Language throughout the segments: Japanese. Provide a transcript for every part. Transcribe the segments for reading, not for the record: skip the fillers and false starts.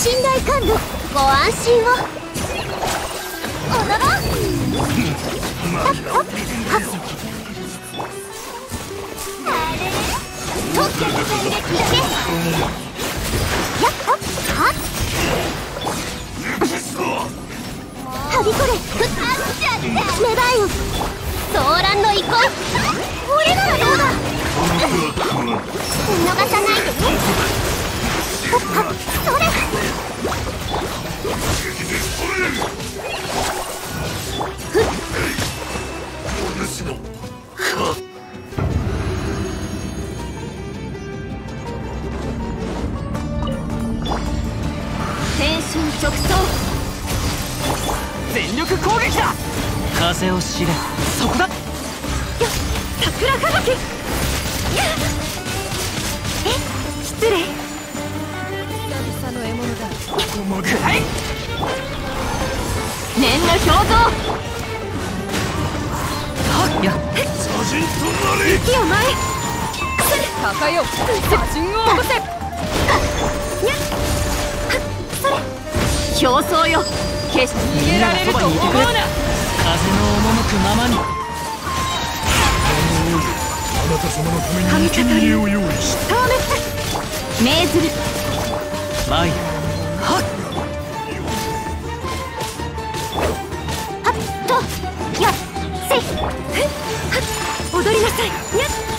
信頼感度ご安心を。踊ろう。あれ特許の戦略だけ。やっほっはっはびこれ。あっちゃって芽生えよ騒乱の意向。これならどうだ。見逃さないでね。それ。天心直送。 全力攻撃だ。風を知れ。そこだ。 桜吹雪。失礼。久々の獲物だ。 くらい。 念の表像。 や邪人となれ。 雪を前。 高よ。邪人を起こせ。 競争よ。決して逃げられると思うな。風の赴くままに。 あなた様のために生贄を用意した。 命ずる。 参る。はっはっとやっせい。踊りなさい。やっよ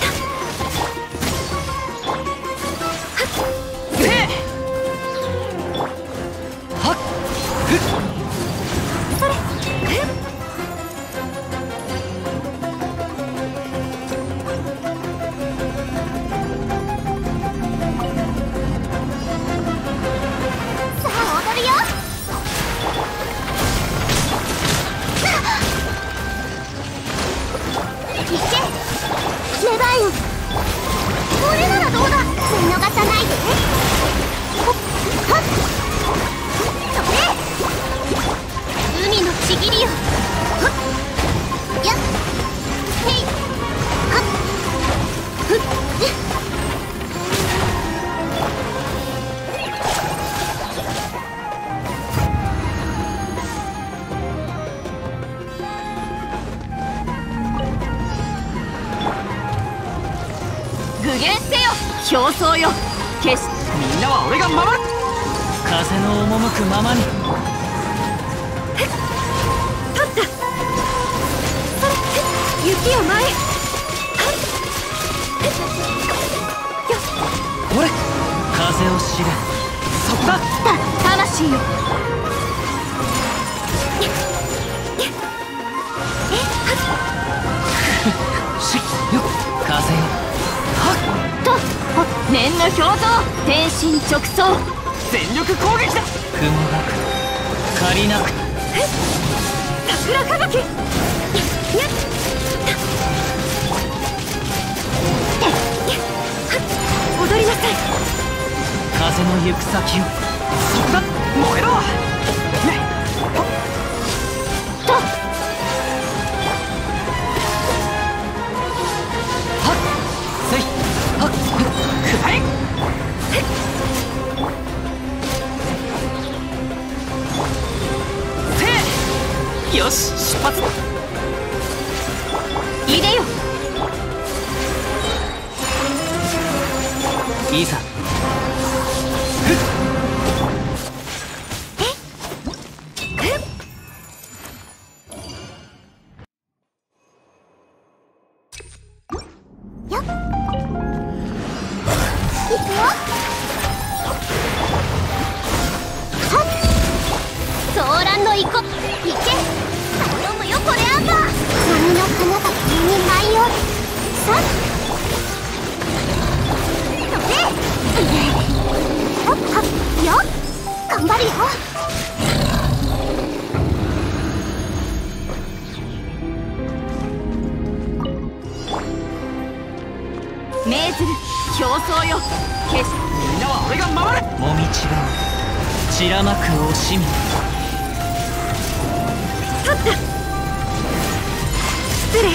せい。はっふっ。 それ。さあ踊るよ。いけ芽生えよ。これならどうだ。見逃さないでね。ほっはっそれ。海のちぎりよ。ほっやっへいはっふっ具現せよ。競争よ。決しみんなは俺が守る。風の赴くままに。 立った。それ雪を前。 俺風を知れ。そこだ。 魂よ。 しよ風よ。はっと念の表像。天心直送。 全力攻撃だ。雲がく借りなく。 桜吹雪。踊りなさい。 風の行く先を。そこだ。燃えろ。ねとはっせい。はっくらい。せい。よし出発。 いでよ。 いざ。 よっ。いくよ。はっ騒乱のいこ。いけ。頼むよこれアンバー。波の花が君に舞い降り。さっほっはっよっ。頑張るよ。命ずる。競争よ。決しみんなは俺が守る。もみちが散らまく惜しみ。 立った。失礼。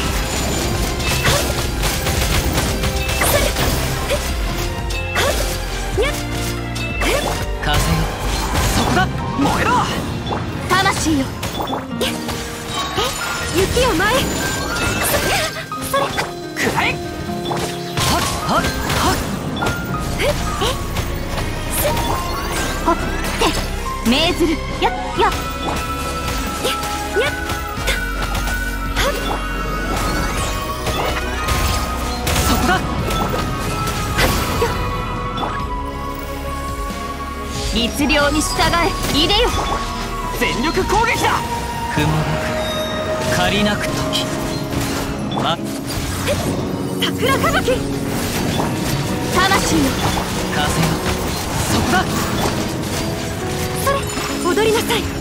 風よ。 雪を前へ。 くらえ。はっはっはっ。 ほって命ずる。やっやっやっはっ。 そこだ。 律令に従え。いでよ。 全力攻撃だ。雲がく借りなく時。ま桜吹雪。魂よ風よ。そこだ。 それ踊りなさい。